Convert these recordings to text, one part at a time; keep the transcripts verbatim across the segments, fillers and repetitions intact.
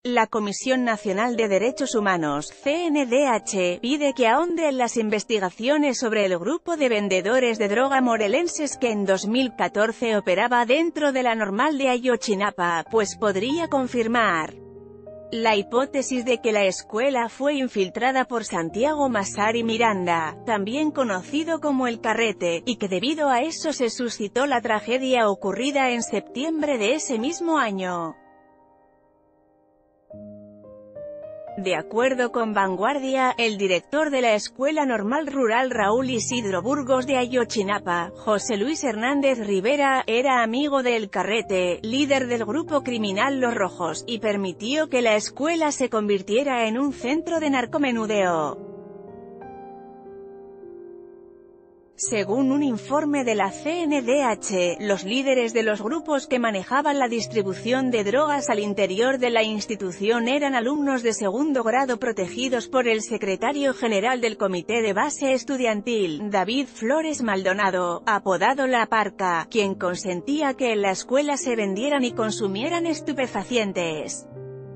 La Comisión Nacional de Derechos Humanos, C N D H, pide que ahonde en las investigaciones sobre el grupo de vendedores de droga morelenses que en dos mil catorce operaba dentro de la Normal de Ayotzinapa, pues podría confirmar la hipótesis de que la escuela fue infiltrada por Santiago Massari Miranda, también conocido como El Carrete, y que debido a eso se suscitó la tragedia ocurrida en septiembre de ese mismo año. De acuerdo con Vanguardia, el director de la Escuela Normal Rural Raúl Isidro Burgos de Ayotzinapa, José Luis Hernández Rivera, era amigo de El Carrete, líder del grupo criminal Los Rojos, y permitió que la escuela se convirtiera en un centro de narcomenudeo. Según un informe de la C N D H, los líderes de los grupos que manejaban la distribución de drogas al interior de la institución eran alumnos de segundo grado protegidos por el secretario general del Comité de Base Estudiantil, David Flores Maldonado, apodado La Parca, quien consentía que en la escuela se vendieran y consumieran estupefacientes.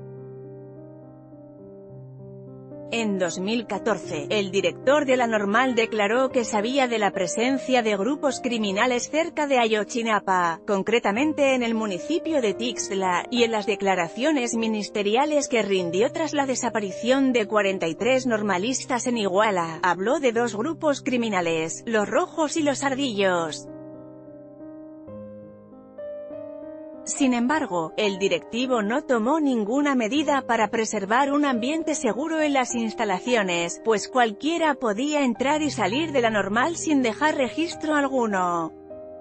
En dos mil catorce, el director de la Normal declaró que sabía de la presencia de grupos criminales cerca de Ayotzinapa, concretamente en el municipio de Tixla, y en las declaraciones ministeriales que rindió tras la desaparición de cuarenta y tres normalistas en Iguala, habló de dos grupos criminales, los Rojos y los Ardillos. Sin embargo, el directivo no tomó ninguna medida para preservar un ambiente seguro en las instalaciones, pues cualquiera podía entrar y salir de la Normal sin dejar registro alguno.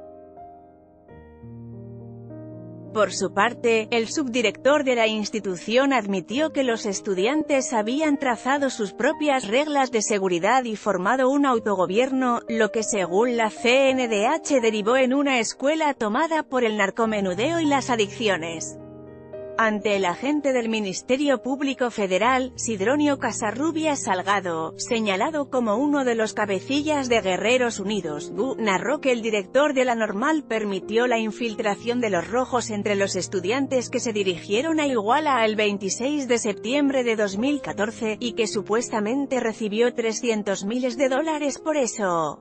Por su parte, el subdirector de la institución admitió que los estudiantes habían trazado sus propias reglas de seguridad y formado un autogobierno, lo que según la C N D H derivó en una escuela tomada por el narcomenudeo y las adicciones. Ante el agente del Ministerio Público Federal, Sidronio Casarrubias Salgado, señalado como uno de los cabecillas de Guerreros Unidos, G U, narró que el director de la Normal permitió la infiltración de los Rojos entre los estudiantes que se dirigieron a Iguala el veintiséis de septiembre de dos mil catorce, y que supuestamente recibió trescientos miles de dólares por eso.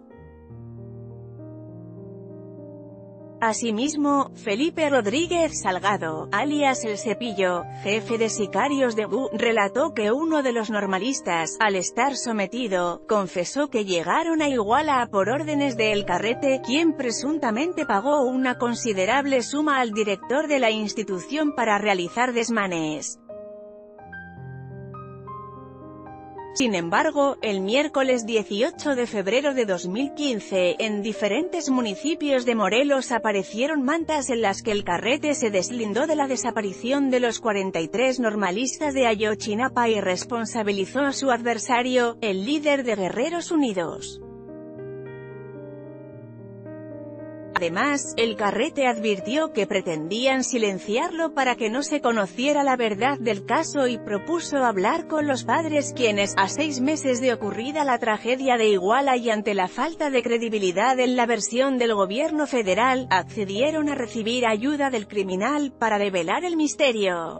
Asimismo, Felipe Rodríguez Salgado, alias El Cepillo, jefe de sicarios de G U, relató que uno de los normalistas, al estar sometido, confesó que llegaron a Iguala por órdenes de El Carrete, quien presuntamente pagó una considerable suma al director de la institución para realizar desmanes. Sin embargo, el miércoles dieciocho de febrero de dos mil quince, en diferentes municipios de Morelos aparecieron mantas en las que El Carrete se deslindó de la desaparición de los cuarenta y tres normalistas de Ayotzinapa y responsabilizó a su adversario, el líder de Guerreros Unidos. Además, El Carrete advirtió que pretendían silenciarlo para que no se conociera la verdad del caso y propuso hablar con los padres quienes, a seis meses de ocurrida la tragedia de Iguala y ante la falta de credibilidad en la versión del gobierno federal, accedieron a recibir ayuda del criminal para develar el misterio.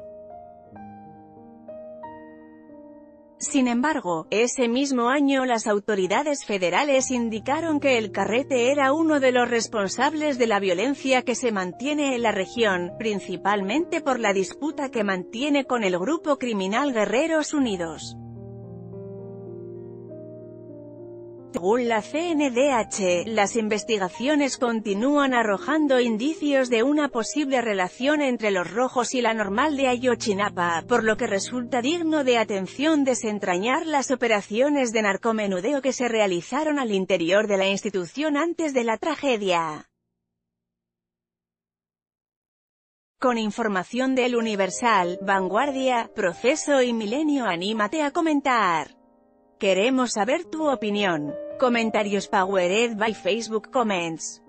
Sin embargo, ese mismo año las autoridades federales indicaron que El Carrete era uno de los responsables de la violencia que se mantiene en la región, principalmente por la disputa que mantiene con el grupo criminal Guerreros Unidos. Según la C N D H, las investigaciones continúan arrojando indicios de una posible relación entre los Rojos y la Normal de Ayotzinapa, por lo que resulta digno de atención desentrañar las operaciones de narcomenudeo que se realizaron al interior de la institución antes de la tragedia. Con información del Universal, Vanguardia, Proceso y Milenio, anímate a comentar. Queremos saber tu opinión. Comentarios powered by Facebook Comments.